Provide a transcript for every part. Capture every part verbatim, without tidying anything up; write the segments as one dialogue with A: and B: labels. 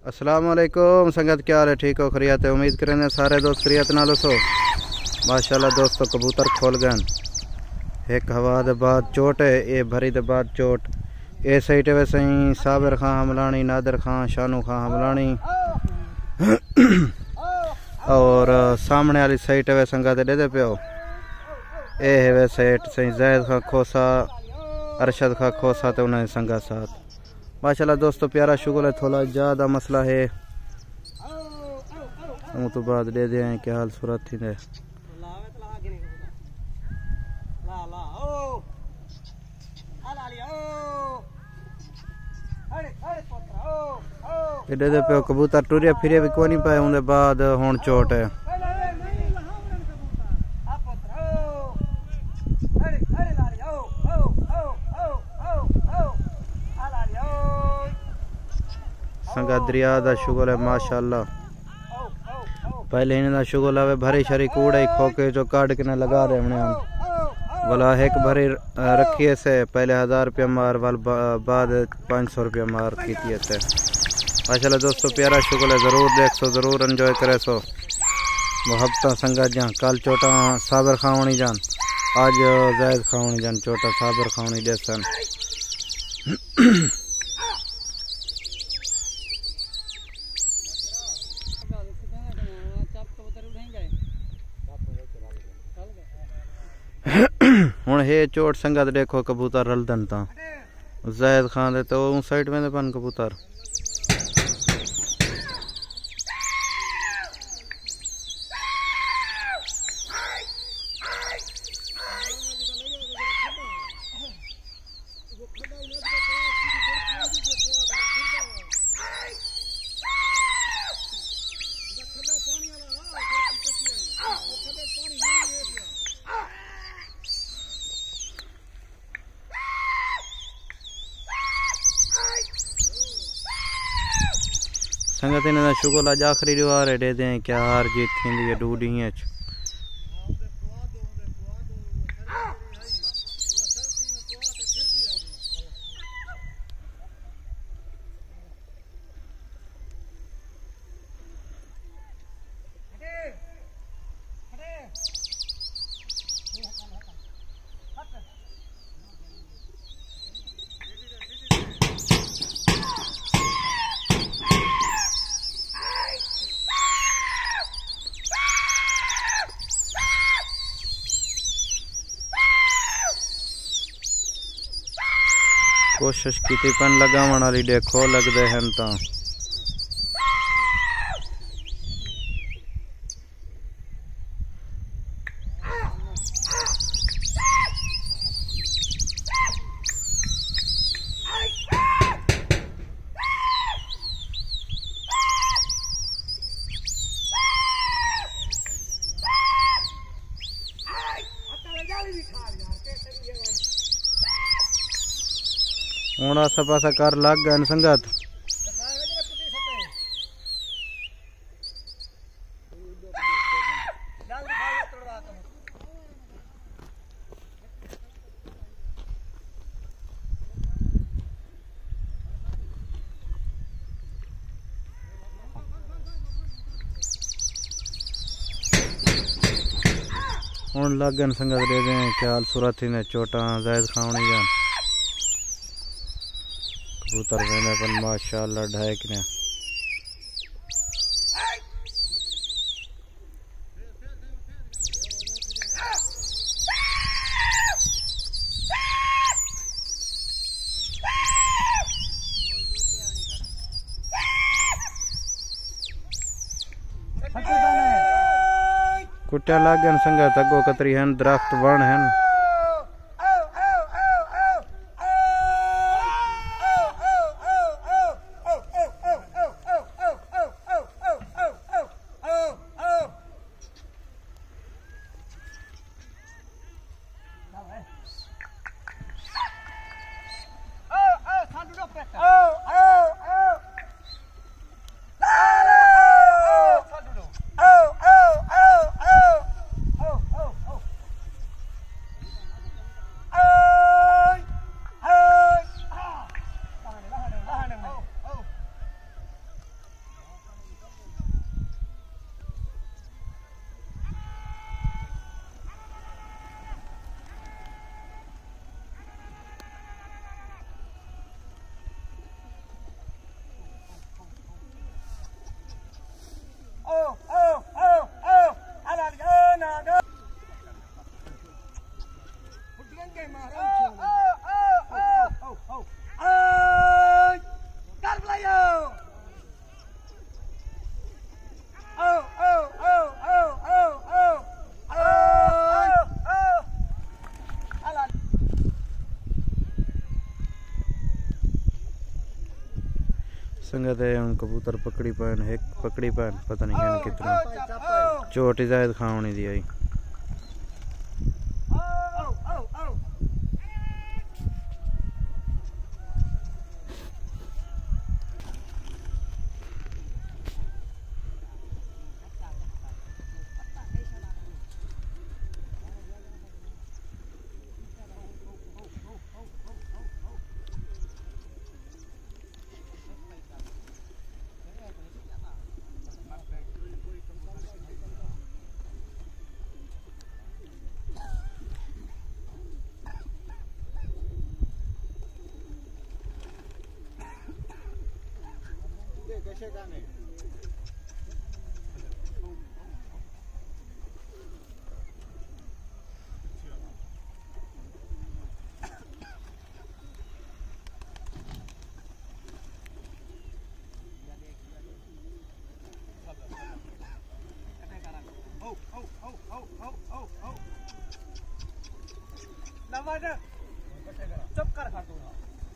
A: अस्सलाम वालेकुम संगत, क्या हाल है? ठीक हो? खरियत है? उम्मीद करें सारे दोस्त खरियत नाल सो। माशाल्लाह दोस्तों, कबूतर खोल गए। एक हवा दे बाद चोट है, ये भरी दे बाद चोट। ए साइड वे सही साबिर खां हमलानी, नादिर खां, शानू खां हमलानी और सामने वाली साइड वे संगत दे दे पियो। ए है वे साइड सही जैद खां खोसा, अरशद खां खोसा तो उन्हें संगा साथ। माशाल्लाह दोस्तों, प्यारा शुगर है, थोड़ा ज़्यादा मसला है। हम तो बाद दे दे हैं क्या हाल सूरत थी ने दे दे पे कबूतर टुरे फिरे भी कोई नहीं पाए। उनके बाद हुन चोट है। संगा दरिया का शुगर है माशाल्लाह। पहले इन्हें शुगर आवे भरी शरी कूड़े खोके जो काट के न लगा रहे हमने हम बोला एक भरी रखिए से पहले हजार रुपया मार वाल बाद पाँच सौ रुपया मार की थे। माशाल्लाह दोस्तों, प्यारा शुगर है, ज़रूर देख सो, ज़रूर एंजॉय करे सो। मोहब्बत संगा जहाँ कल चोटा साबर खावनी जान, आज जैद खावनी जान, चोटा साबर खावनी जैसन। हुण हे चोट संगत देखो कबूतर रलदन ता जैद खान दे तो उस साइड में पन कबूतर। संगत इन शुगर अज आखिरी रिवार है, दे दें क्या हार जीत थी है डूडी है। कोशिश की थी पन लगावन वाली देखो लगते हैं ता हूँ आसा पासा कर लग गए संगत। हूँ लग गए संगत दे दें क्या हाल सूरत ही ने चोटा जैद खावनी जान कबूतर वेने पर माशाल्लाह ढाई ने। कुटिया लग गए संगत, अगो कतरी हैं दरख्त वण हैं। संगत है उन कबूतर पकड़ी पैन एक पकड़ी पैन पता नहीं है कितना चोट जायद खावनी दी आई।
B: चुप कर खा तू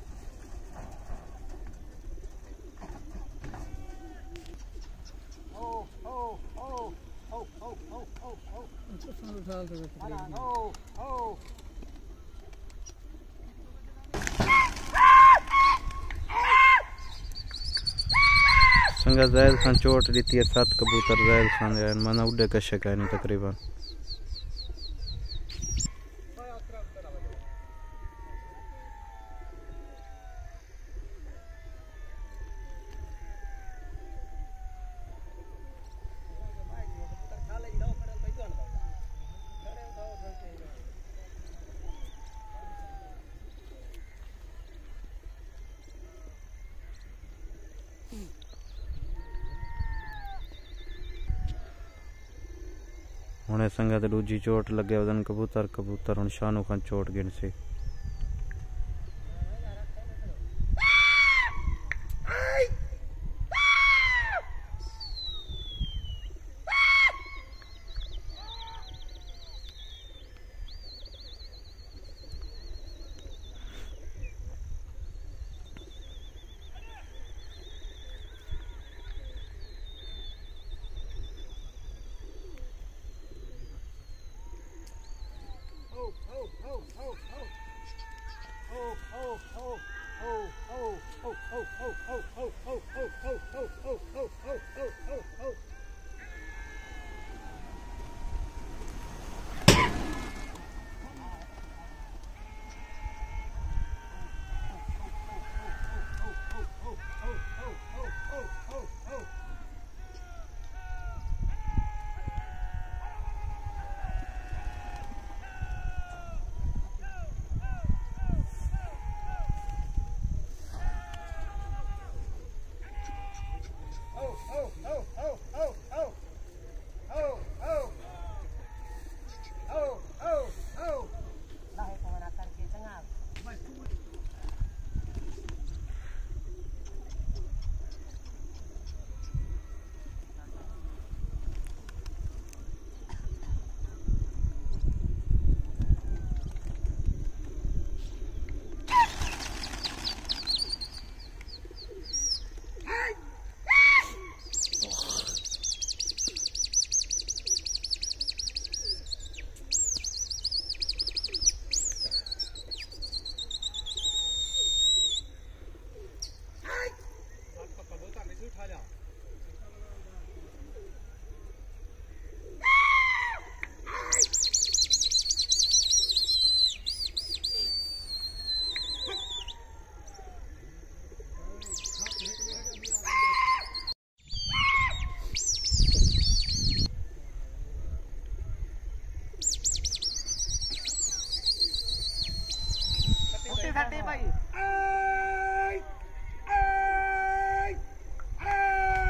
B: ओ ओ ओ ओ ओ ओ ओ ओ ओ ओ
A: संगा जायद खान चोट दी है सात कबूतर जायद खान दे माना उड़े कशे का नहीं तकरीबन हुणे संगत दूजी चोट लगे वदन कबूतर कबूतर हुण शानू खान चोट गिन सी
B: भाई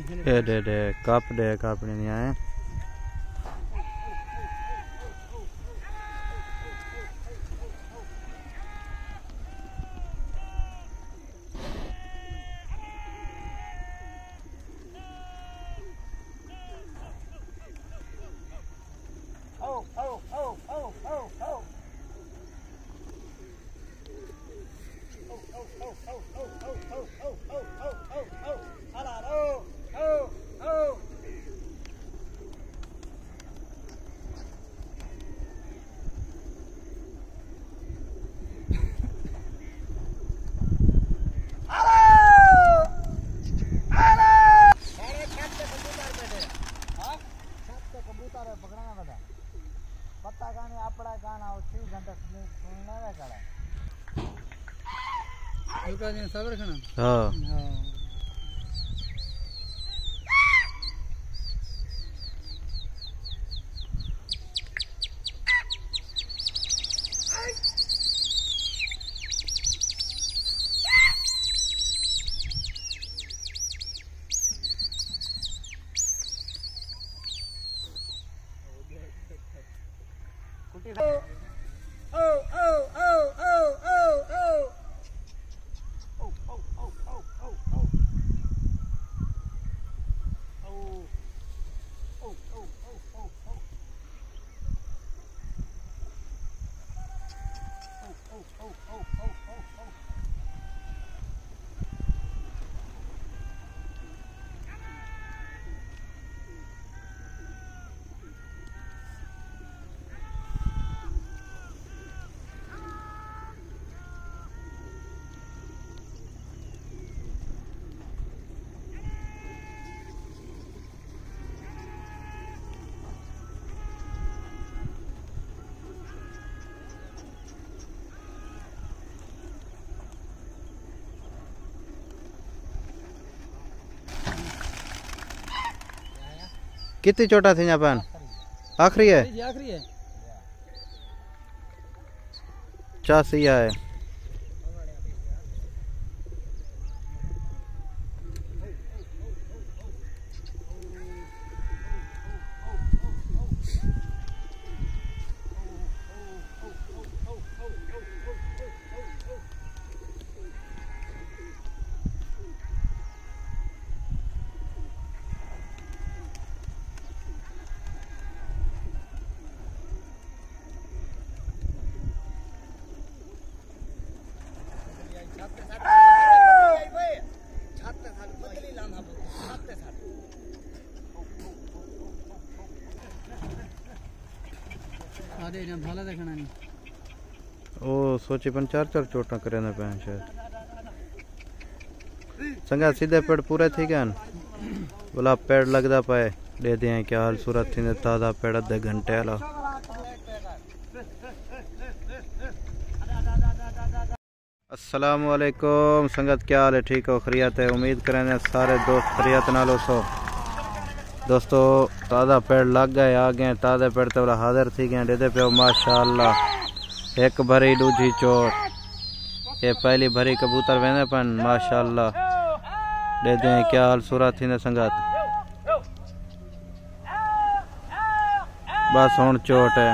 A: ए दे दे कप दे कप नहीं आए
B: Oh, oh, oh, oh, oh, oh. Oh, oh, oh, oh, oh, oh, oh, oh, oh, oh, oh, oh. Hala, oh, oh, oh. पत्ता गाने आपड़ा गाना और सी घंटा सुनने में कड़ा हल्का दिन सबर खाना
A: हां
B: हां Oh, oh, oh, oh, oh, oh, oh. Oh, oh, oh, oh, oh, oh. Oh. Oh, oh, oh, oh, oh. Oh, oh, oh, oh, oh, oh, oh.
A: कितनी चोटा थी जापान आखिरी है
B: आखिरी है
A: चासिया है
B: आधे जन भाला देखना नहीं
A: ओ सोची पन चार चार चोटा करे ना पैन शायद संगा सीधे पेड़ पूरे थी क्या बोला पेड़ लगदा पाए दे दिए क्या हाल सूरत थी ताजा पेड़ अद्धे घंटे वाला अस्सलाम वालेकुम संगत क्या हाल है ठीक हो खरियत है उम्मीद करें सारे दोस्त खरियत नालो सो दोस्तों ताज़ा पेड़ लग गए आ गए ताज़े पेड़ तो हाजिर थी गए दे पे माशाअल्लाह एक भरी दूजी चोट ये पहली भरी कबूतर वेंदे पन माशाअल्लाह दे दे क्या हाल सूरत थी ने संगत बस हुन चोट है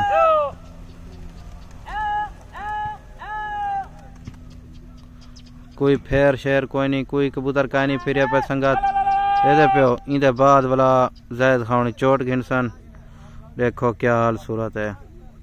A: कोई फेर शेर कोई नहीं कोई कबूतर का नहीं फिर पे संगत दे पे इंदे बाद वाला जैद खानी चोट घिनसन देखो क्या हाल सूरत है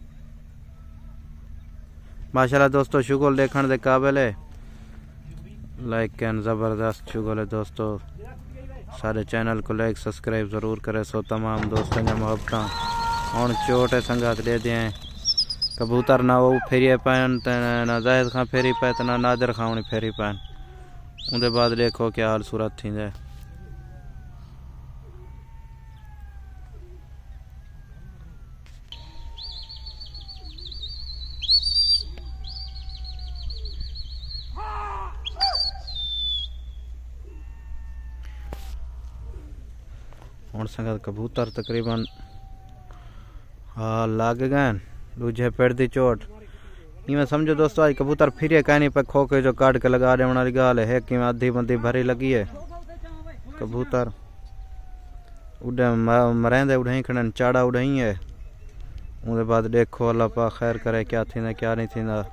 A: माशाल्लाह दोस्तों शुगल देखने दे काबिल है लाइक एंड जबरदस्त शुगल है दोस्तों सारे चैनल को लाइक सब्सक्राइब जरूर करे सो तमाम दोस्तों ने मोहब्बत हुन चोट है संगत दे दिए कबूतर ना वो फेरिए पैन ना जायद खां फेरी पाए ना नादर खावनी फेरी पैन उनके बाद देखो क्या हाल सूरत थी जाए हुन संगत कबूतर तकरीबन हाँ लग गए दूजे पेड़ दी चोट इवें समझो दोस्तों आज कबूतर फिर कहनी पे खोके जो काट के लगा दे वाली गाल है कि आधी बंदी भरी लगी है कबूतर उड़े मरेंदे उड़े खड़न चाड़ा उड़ाई है उनके बाद देखो अल्लाह पाक खैर करे क्या थी क्या नहीं थी ना।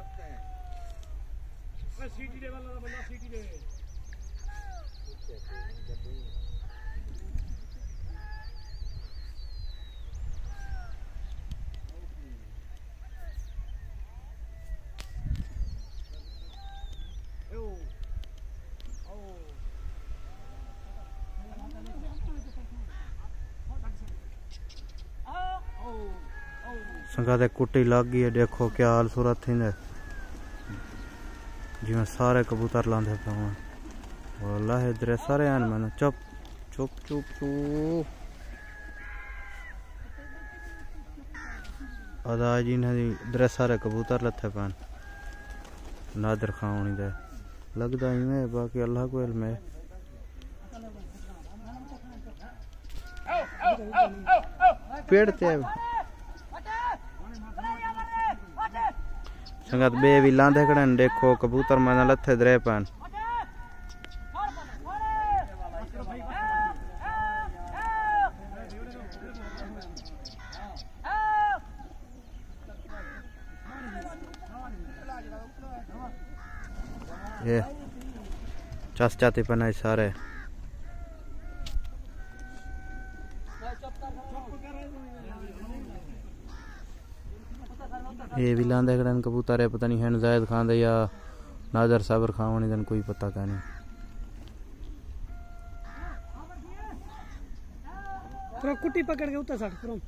A: संगा कुट्टी लग गई है देखो क्या हाल सूरत थी जिमें सारे कबूतर लांदे पे वाला है इधर सारे आन मैंने चुप चुप चुप चुप अदा जी ने इधर सारे कबूतर लथे पान नादर खानी दे लगता ही में बाकी अल्लाह को इल्म है। पेड़ ते संगत बे भी लांदे खड़न देखो कबूतर मैंने लथे दरे पान ये चस चाती पना सारे ये भी लांदे खड़न कबूतर है पता नहीं है जायद खान दे या नाजर साबर खान होने दिन कोई पता का नहीं।
B: पूरा कुट्टी पकड़ के उतर साथ पूरा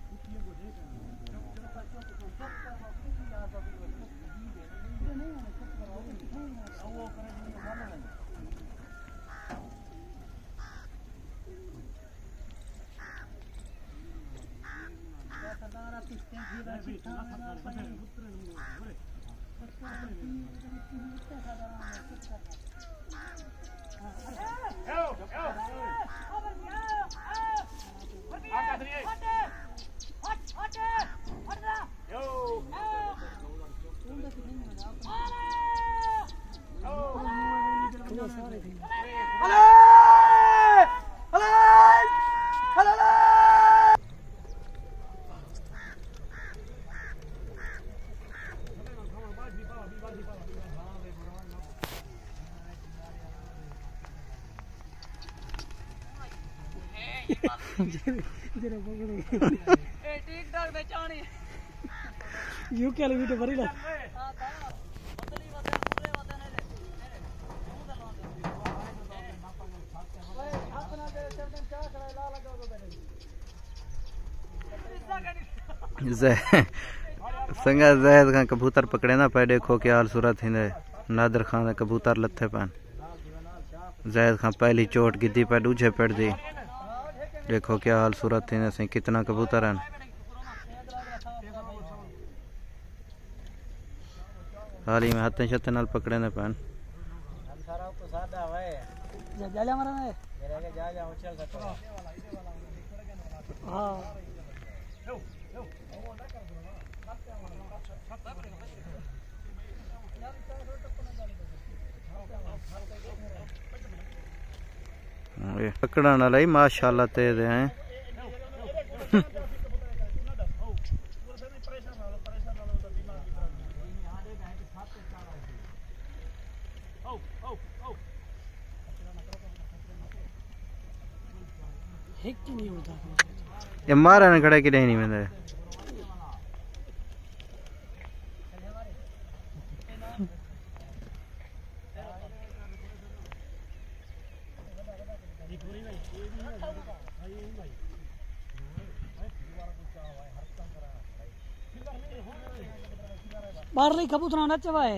B: यू क्या वीडियो भरी ला
A: संगा जैद खान कबूतर पकड़े ना पे देखो क्या हाल सूरत थी नादर खान कबूतर लथे पान जैद खान पहली चोट गिद्दी पे दूजे पेड़ दी देखो क्या हाल सूरत थी सही कितना कबूतर हैं हाल ही में हाथे शते नाल पकड़े ने पान पकड़न वाला ही माशाल्लाह तेज हैं ये मारा ने खड़ा कि नहीं मैंने
B: बाहर नहीं कबूतर ना चवा है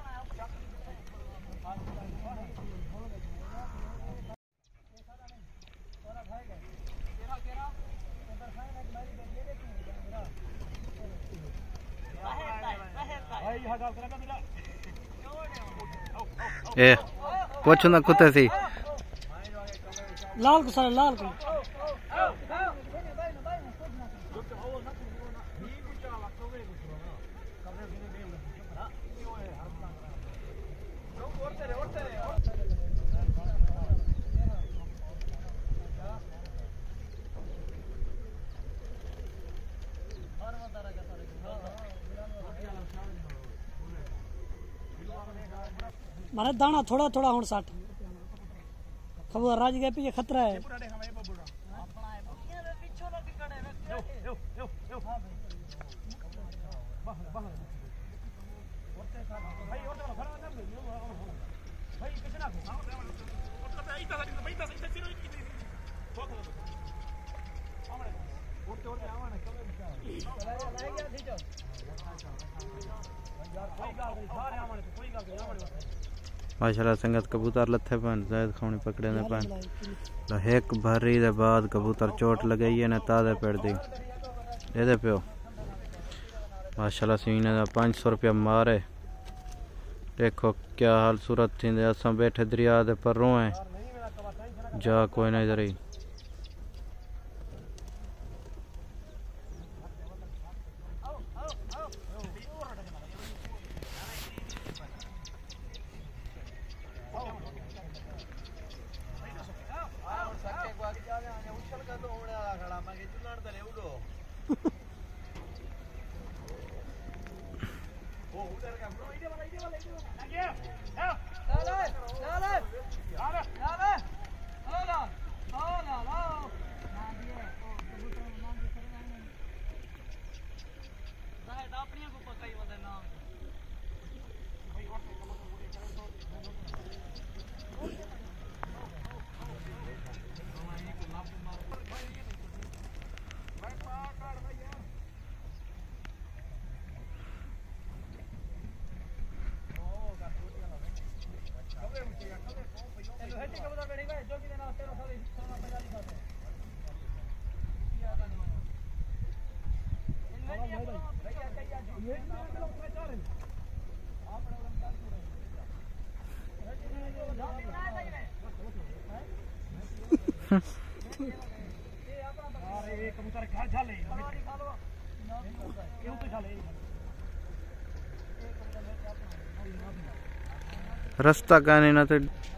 A: ए पूछो ना कुत्ते सी
B: लाल को सारा लाल को मारे दाना थोड़ा थोड़ा हुन साठ खबर राज गए पे खतरा है
A: माशाल्लाह संगत कबूतर लथे पन जायद खाने पकड़े ने पन एक भरी दे बाद कबूतर चोट लगाई है ने ताजे पेड़ दी दे पियो माशाल्लाह सीने दा पाँच सौ रुपया मारे देखो क्या हाल सूरत थी असा बैठे दरिया दे परों है जा कोई नहीं इधर ही रास्ता कहने ना तो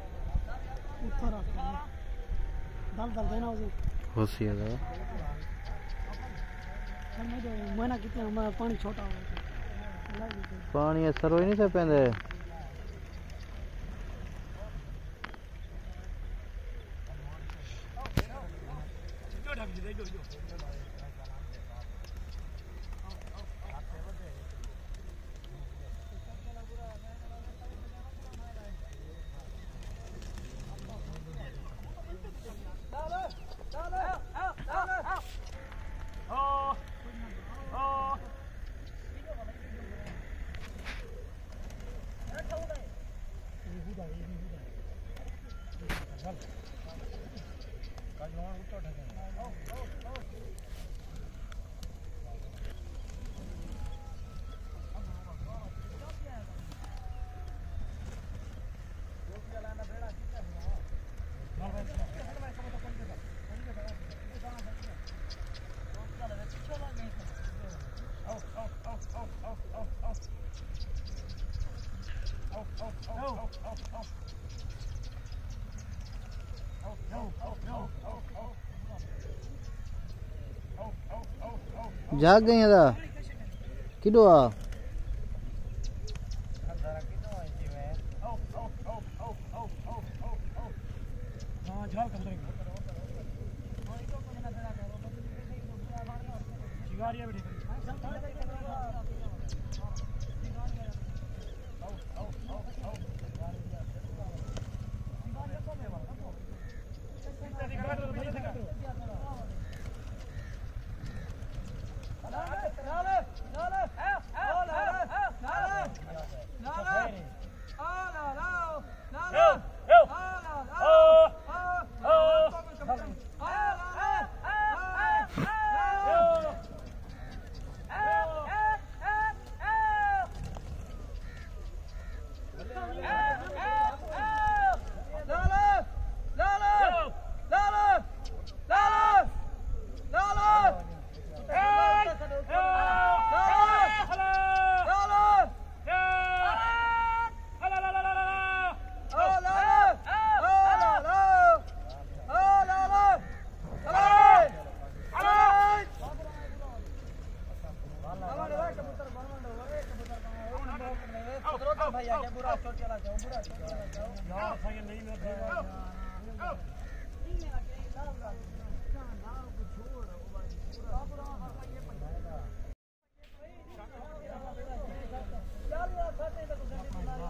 A: होसी है
B: महीना कितना पानी छोटा
A: पानी असर हो नहीं से पेंदे जाग गई दा किडो आ
B: भैया के बुरा छोड़ चला जाओ बुरा छोड़ चला जाओ यार सही नहीं मैं नहीं मेरा के लाल लाल नाम को छोड़ ओ भाई पूरा पूरा हर ये पंजाएगा चल यार खाते तो कुछ नहीं बना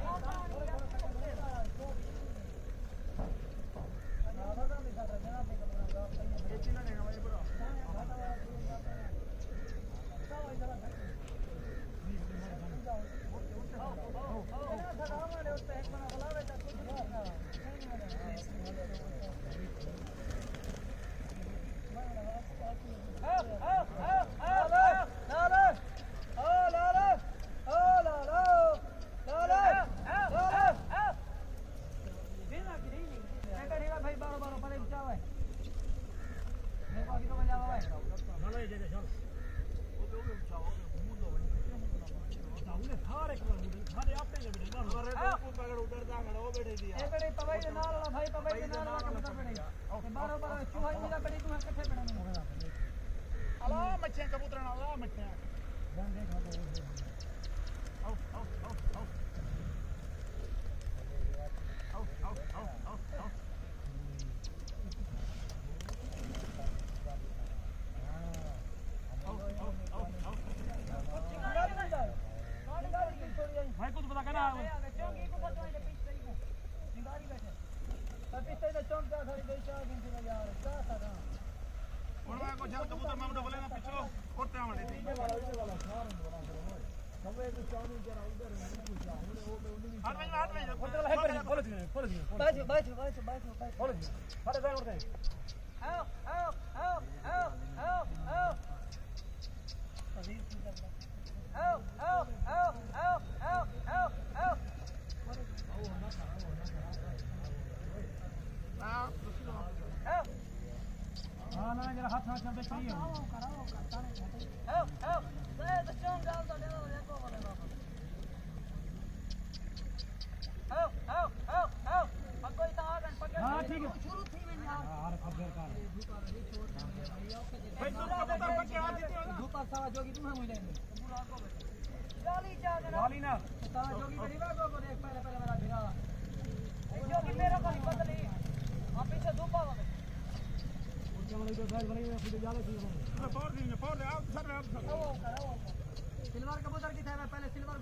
B: सिल्वर कबूतर की था पहले silver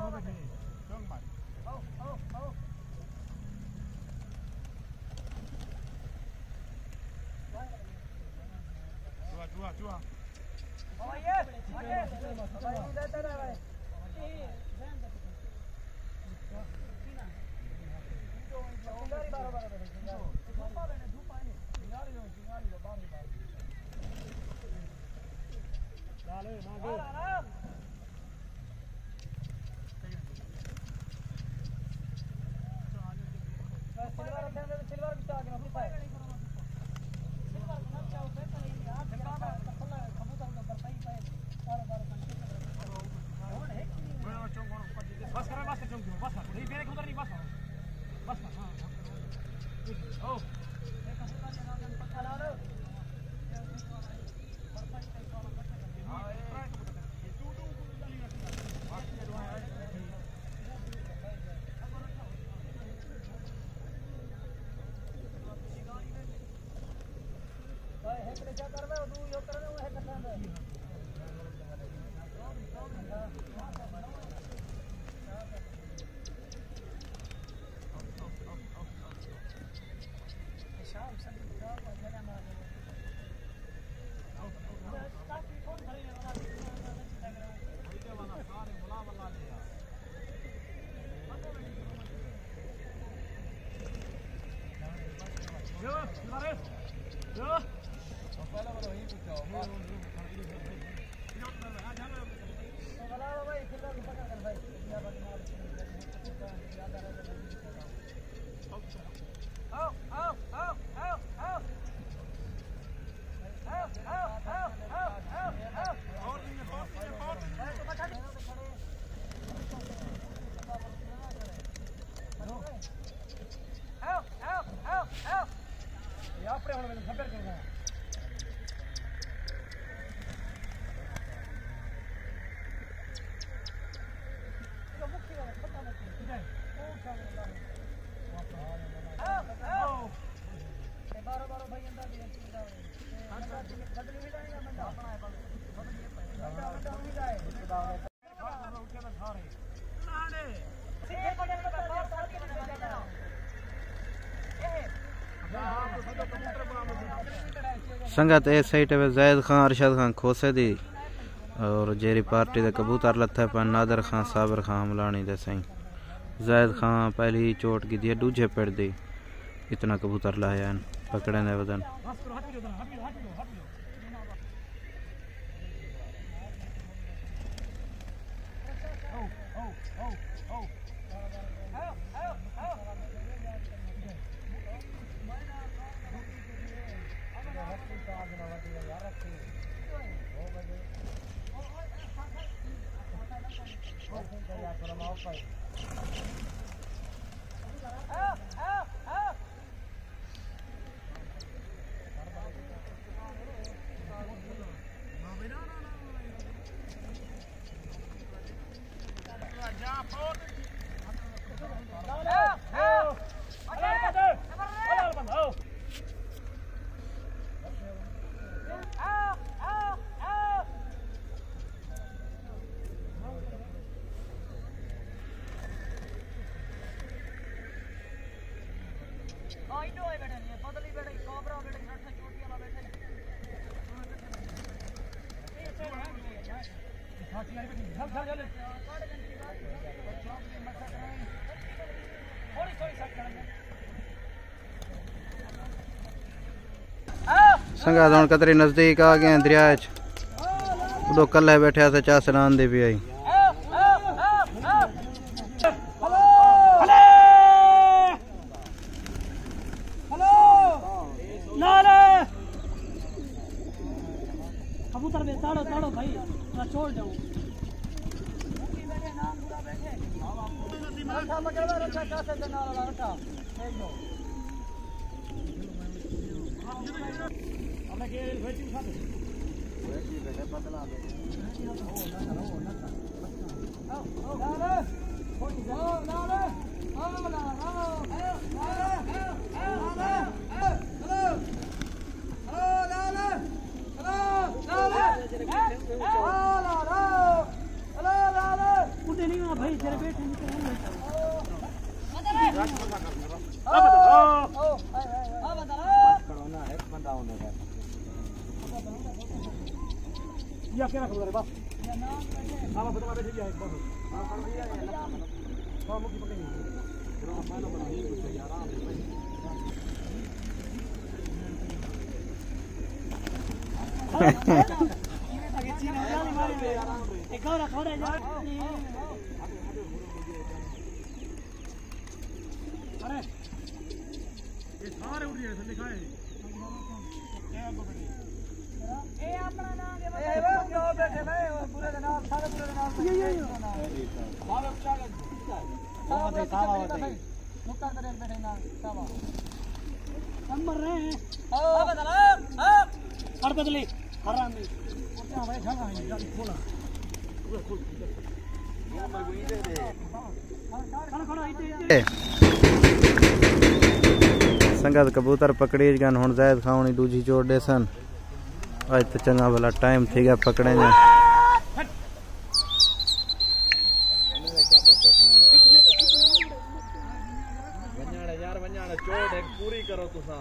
C: Chua, chua.
B: Oh yes. Okay. Bhai देते रहे भाई. चिंगारी बारो बारो बैठे चिंगारी. धूपा बैठे धूपा नहीं. चिंगारी लो चिंगारी लो बारो बारो. डाले ना दो. आराम. सिल्वर रखने दे सिल्वर भी चाह के ना भाई. सिल्वर ना चाहो तो नहीं यार. सिल्वर कपड़ा कबूतर का करता ही है. बारो बारो कंटे. कौन है?
C: Bueno, chongo, bas kara bas chongo, bas kara. नहीं मेरे कबूतर नहीं बस बस हां ओ
B: ये कबूतर के नाम पक्का ला लो. क्या कर रहे हो तू यो कर रहे हो है करना है शाम सब का जगह मार ताकि कौन करेगा वाला वीडियो वाला सारे बुला वाला ले यार यो मारे यो पहले वाला वही पूछो वाला भाई कितना पकड़ कर भाई क्या बात मार याद आ रहा है आओ आओ आओ आओ आओ आओ आओ आओ आओ आओ
C: और नहीं और नहीं और
B: भाई तो बैठा नहीं आओ आओ आओ आओ यहाँ पर हम लोग खबर करेंगे तो मुक्ति वाला खत्म
A: संगत ए साइड पे जैद खान अरशद खान खोसे दी और जेरी पार्टी दे कबूतर लथे पर नादर खान साबर खान हमलानी दे सही जैद खान पहली चोट की दी दूजे पेड़ दी इतना कबूतर लाया पकड़े ने वजन संगा हुण कतरी नजदीक आ गए दरिया उदो कल्ले बैठे से चा सनान दी भी आई
B: कबूतर में ताड़ो ताड़ो भाई मैं छोड़ जाऊं अच्छा मगर रखा कासे दे नाल रखा एक दो हमने के वेची उठा दे वेची बेटे बदला दे आओ आओ नाले कोई जाओ नाले आओ ना आओ भाई तेरे बैठे या क्या खबर है बस हां बता बैठे जाए एक बार हां मुझे पकड़नी है मानो बना ये कुछ आराम से एक और थोड़ा जा अरे ये सारे उड़ गए लिखा है ए अपना नाम ए वो जो बैठे भाई पूरे नाम सारे पूरे नाम ये ये बाबा क्या वो दे सावा होते मुक्ता करे बैठे ना सावा नंबर रहे हैं हां बदला हां और बदली हरामी क्या भाई खा है गाड़ी खोला पूरा खोल ये मर गई दे दे खड़ा खड़ा इते
A: संगत कबूतर पकड़ी गन हुण जैद खावणी दूजी चोट देसन आज तो चंगा भला टाइम थी गया पकड़े ने
D: वन्याड़ा यार वन्याड़ा चोट एक पूरी करो तुसा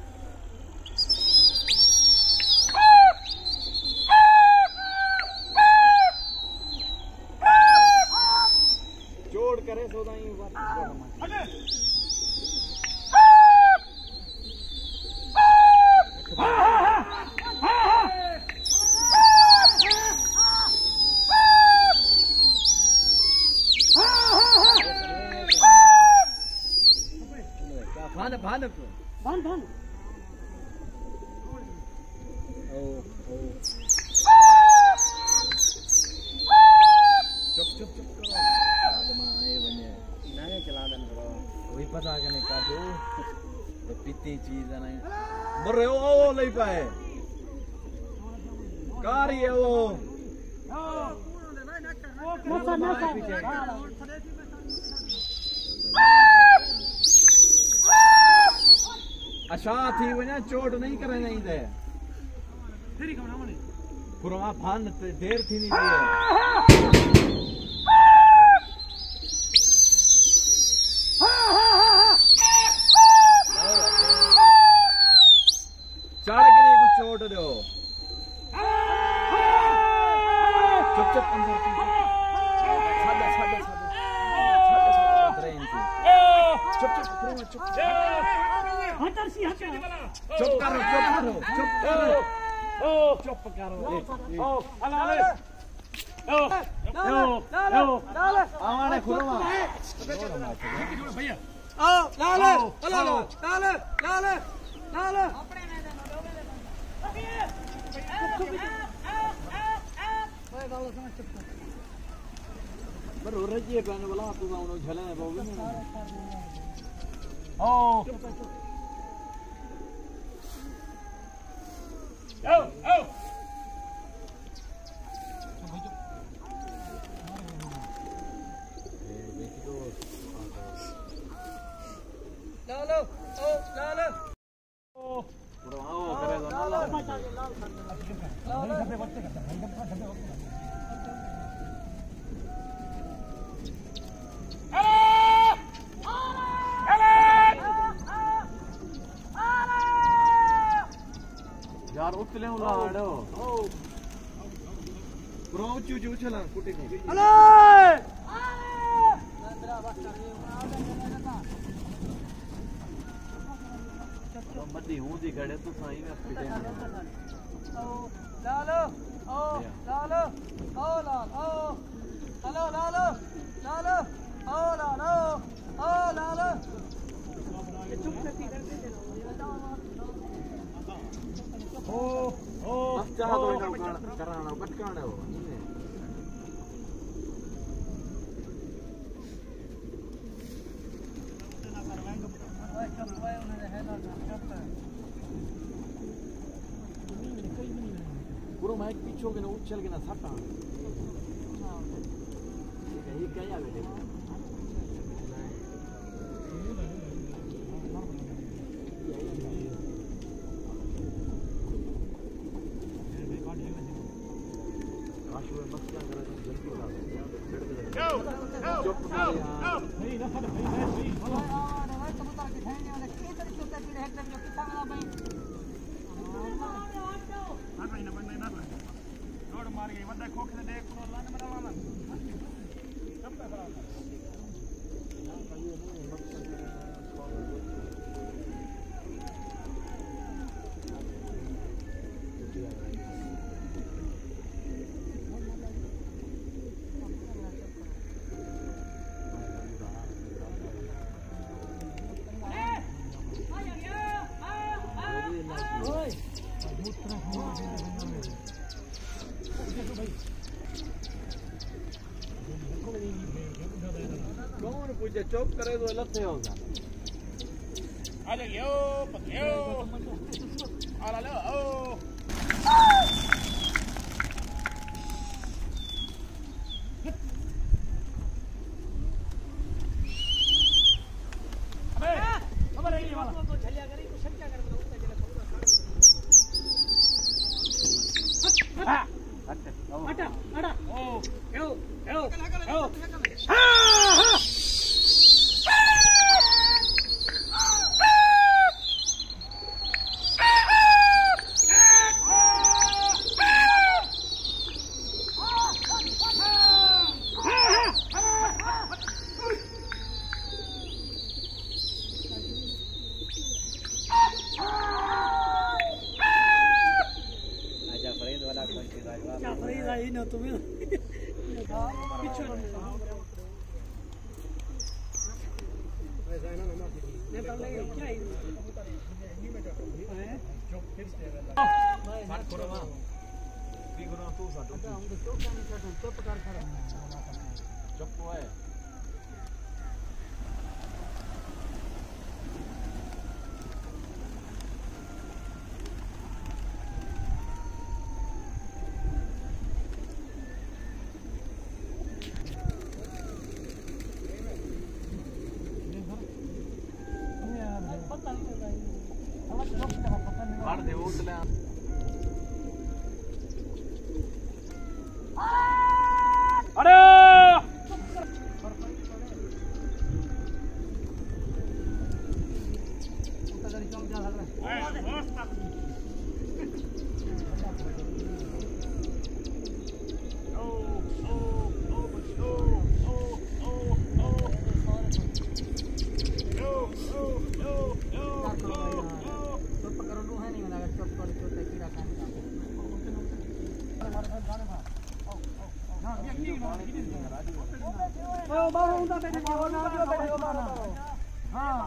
D: चोट करे सो दाई भान भान
B: भान भान
D: ओ ओ चुप चुप चुप करो आज मां आए वने नागे चलादन करो कोई पता के नहीं काजो तो पीती चीज है नहीं मर रहे हो ओ ले पाए कारी है वो
B: नसा नसा
D: अच्छा थी वने चोट नहीं करे नहीं दे
C: फिर कमरा मने
D: पुरवा भान देर थी नहीं दी चढ़ के नहीं कुछ चोट चुप करो चुप करो चुप करो ओ चुप करो ओ अला ले ओ ओ ओ आवाने खुलवा भैया
B: ओ लाल लाल लाल लाल लाल अपने ने ओए बाबू समझ चुप
D: पर हो रही है पहने वाला तू ना उन्हें झले बाबू ओ ओ ओ
B: लाल ओ लाल
D: ओ पुरवाओ करे तो ना लाल यार उतले उला आड़ो ब्रो चू चू चला कुटे को
B: अले
D: मती हूं दी गड़े तो साई में पिटे
B: ओ लाल ओ लाल ओ लाल ओ हेलो लाल लाल ओ लाल ओ लाल चुप करती करते
D: ओ ओ चाह तो इना कराना बटकाना हो पूरा माइक पीछे के ना उछल के ना सटा ठीक है ये क्या है बेटे काश वो मस्त क्या कर रहा है जल्दी उड़ा दो चुप कर यार नहीं ना फट भाई भाई
B: कबूतर के खाने वाले के तरीके से तेरे हेड में कितना वाला भाई
C: ना भाई ना भाई ना भाई रोड मार गई वड्डा खोख से देख को लाने में डालना सब पे खराब
D: कौन पूछे चुप करे तो लथे होगा
C: आ जाइयो पतियो आ ला लो ओ अबे खबर है ये वाला
B: को झलिया करी को शक्या कर दो उसका जला
C: हट हट हट ओ यो यो यो
D: दे उतले
C: अरे
B: बाबा उनका बेटे को ना दियो बेटे को मारो हां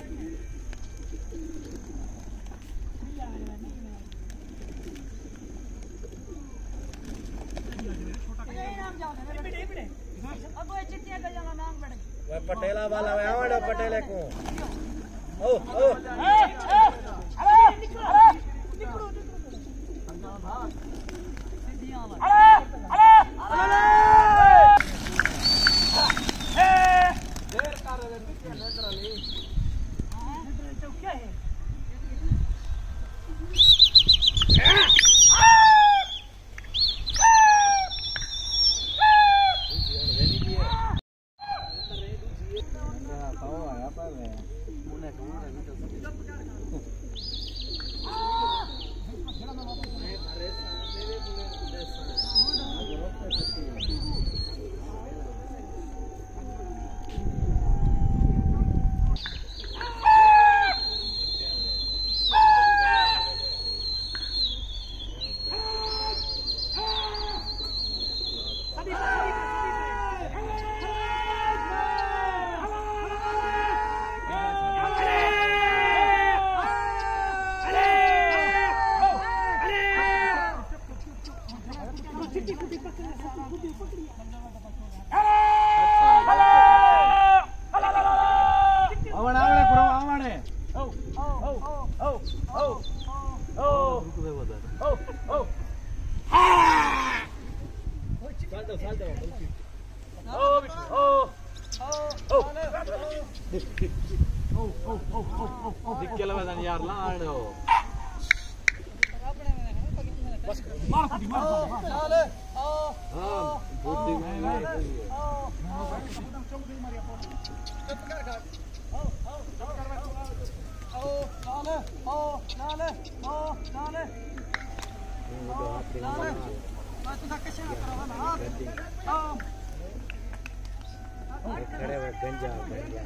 D: पटेला वाला आवड़ो पटेले को ओ ओ
B: अरे निकलो निकलो अरे अरे अरे ए देर कर रे पीछे नजर ले हां तो क्या है
D: यार लाड़ो
C: बस मार कुटी मार
B: चल
D: हां बुद्धि में
C: चौक दे मारिया चुप कर घाट ओ ओ चुप कर
B: ओ नाले ओ नाले ओ नाले नाले बस तू कैसे करो ना ओ
D: खड़े हुए गंजा गंजा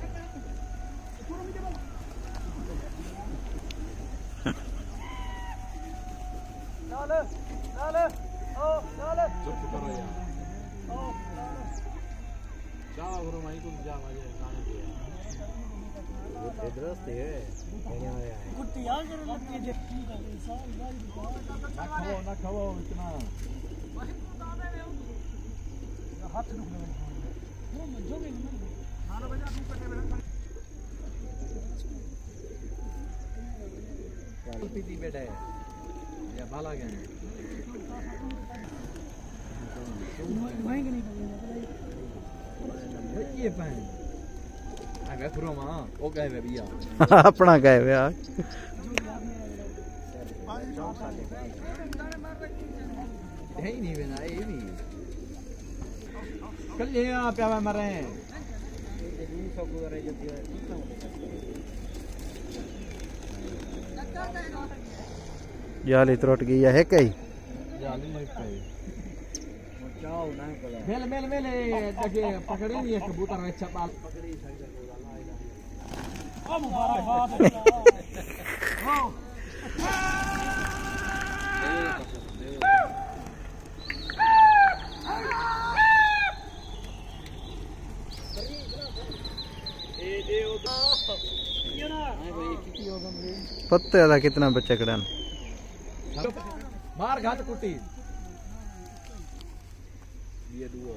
B: नाले नाले ओ नाले
D: चुप करो यार
B: ओ नाले
D: जाओ गुरु माई तुम जा मुझे गाने दिया ये दरस्त है कहने वाला है
B: कुत्ती आ कर लगती है
D: ना खाओ ना खाओ इतना
B: हाथ दुख रहे हैं वो जो भी खाना बजा तू कटे में
D: पीती बैठा है या भाला गया
B: वहीं के नहीं
D: ये पाए आगे खुरो मां ओ गए वे भैया
A: अपना गए वे आ
D: है ही नहीं बना ये भी कल ये आप क्या मरे हैं
A: जाली त्रुट गई है कई
D: जाली नहीं पाई जाओ ना पड़ा मेल मेल मेल देखे पकड़े नहीं है कबूतर में चपाल पकड़ी
C: ओ मुबारकबाद ओ
A: पत्ते का कितना बच्चा कड़न
D: मार घाट कुटी ये दुओ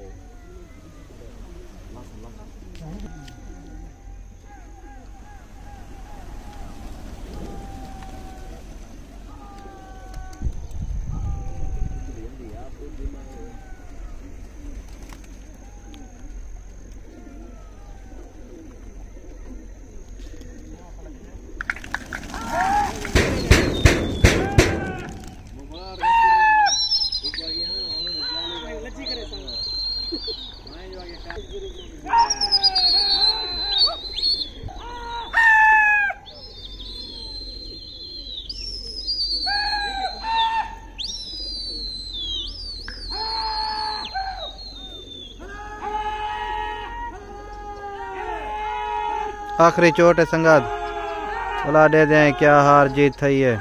A: आखिरी चोट है संगात भला दे दें क्या हार जीत थी है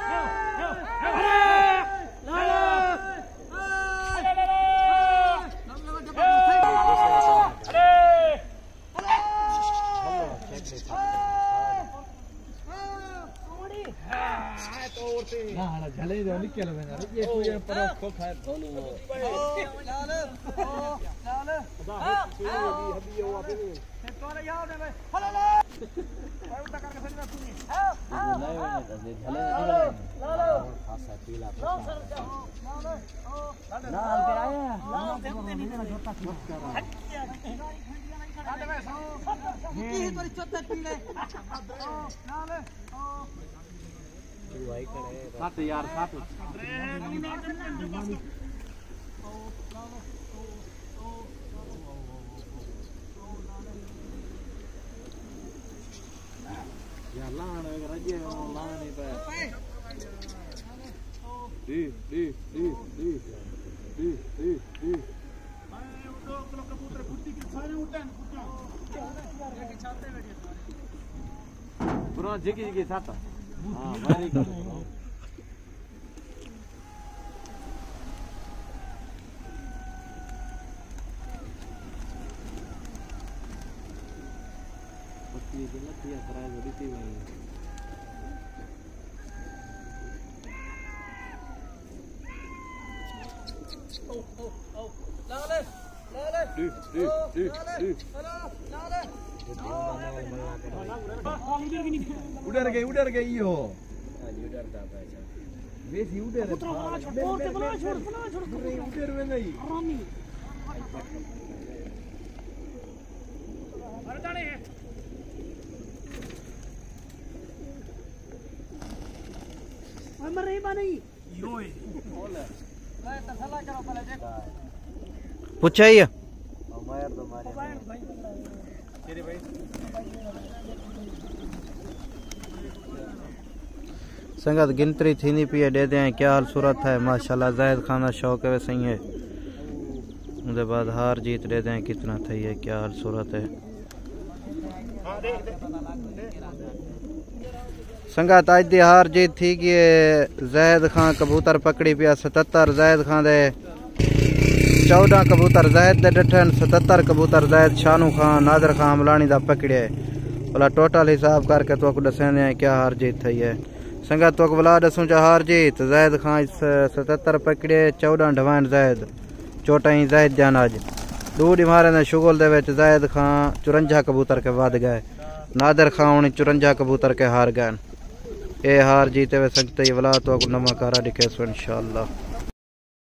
D: ना हां झले दो निकल वेना ये कोई पर को खाए धोलो
B: लाल लाल हबी हबी वो आपे नहीं तोरे याद है भाई हला ला भाई उल्टा करके सही में सुनी
D: लाए वेना झले
B: लाल
D: खासा पीला
B: लाल पे आए लाल पे नहीं देना जोता की की तोरी चोते पीले लाल
D: भाई करे साथ यार साथ यार लाने रजे लाने पे दी दी दी दी दी दी दी
C: मैं उठो कबूतर फुट्टी के सारे उठन फुट्टा के छाते बैठे
D: पुरो जिकी जिकी साथ हां मारी कर पत्ती के लतिया कराए जोड़ीती भाई
B: ओ ओ ओ लाल लाल
D: दी दी दी दी
B: लाल
D: उधर गई उधर गई हो आज उधर था पैसा बेसी उधर है
C: छोड़ छोड़ बना छोड़ बना छोड़
D: उधर में नहीं
C: हरामी अरे जाने है मर रही बा नहीं योए
B: मैं तसला करो पहले देख
A: पूछाइए
D: मार तो मारे तेरे भाई
A: संगत गिनतरी थी पी दे दें क्या हाल सूरत है माशाल्लाह जाहिद खान का शौक है वैसे ही है उसके बाद हार जीत दे दें कितना थी है क्या हाल सूरत है संगत अज दी हार जीत थी कि जाहिद खान कबूतर पकड़ी पिया सतहत्तर जाहिद खान दे चौदह कबूतर जाहिद दे डठन सतहत्तर कबूतर जाहिद शानू खान नादर खान मलानी दा पकड़े भला टोटल हिसाब करके तो दसें क्या हार जीत थी है संगत तो बला दसूं चा हार जीत जाहिद खान सतहत्तर पकड़े चौदह ढवान जाहिद चौटाई जाहिद जान अज दू डिमारे ने शुगल दे विच जाहिद खान चुरंजा कबूतर के वध गए नादर खान उन्हें चुरंजा कबूतर के हार गए ये हार जीते वे संगत वला तो नवा कारा दिखे सो इंशाअल्लाह।